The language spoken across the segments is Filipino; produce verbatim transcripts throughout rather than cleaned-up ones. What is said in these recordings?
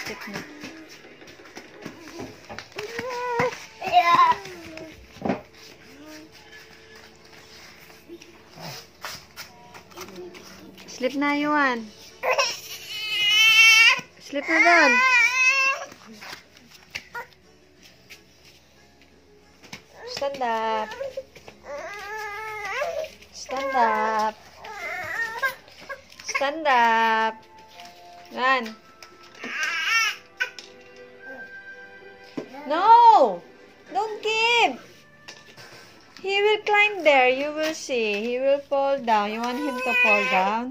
Sleep na. Sleep na, Yuan. Sleep na doon. Stand up. Stand up. Stand up. Yan. No! Don't keep! He will climb there. You will see. He will fall down. You want him to fall down?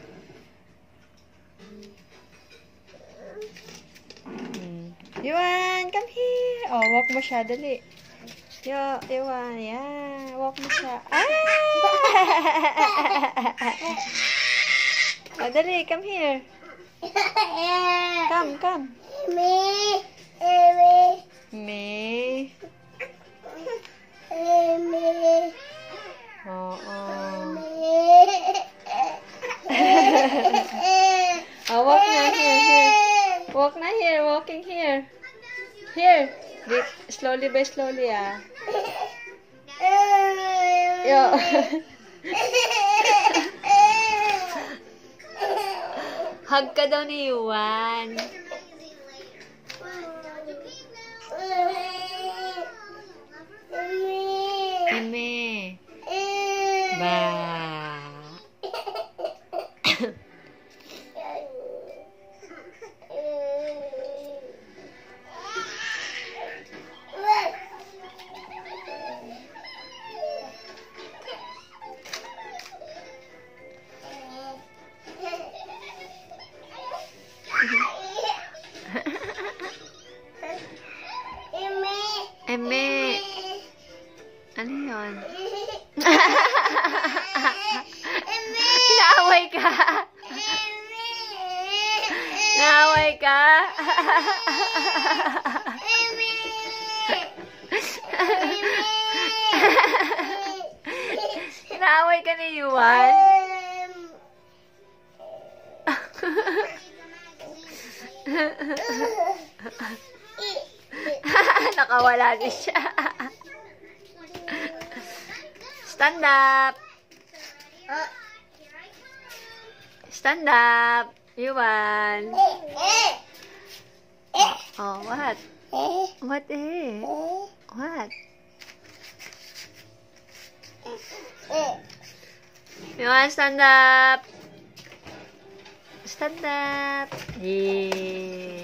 Hmm. Yuan, come here. Oh, walk mo siya. Dali. Yo, Yuan. Yeah. Walk mo siya. Ah! Oh, dali. Come here. Come, come. Me. Me. Me. Me. Oo. Me. Oh, walk na. Here, here. Walk na here. Walking here. Here. Wait, slowly by slowly, ah. Yo. Hug ka daw ni Yuan. Eme. Ba. Eme. Ano yun? Naaway ka. Naaway ka. Naaway ka ni Yuan. Nakawala din siya. Stand up. Stand up. Yuan. Oh, what? What eh? What? Yuan, stand up. Stand up. Yeah.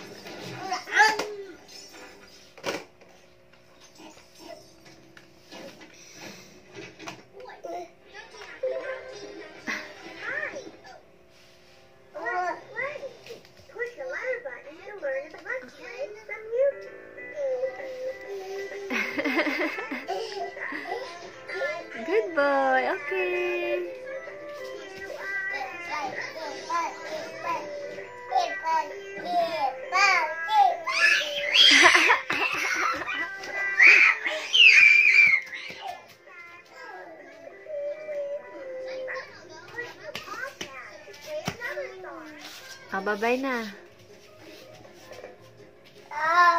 Good boy. Okay. Ah, bye-bye na.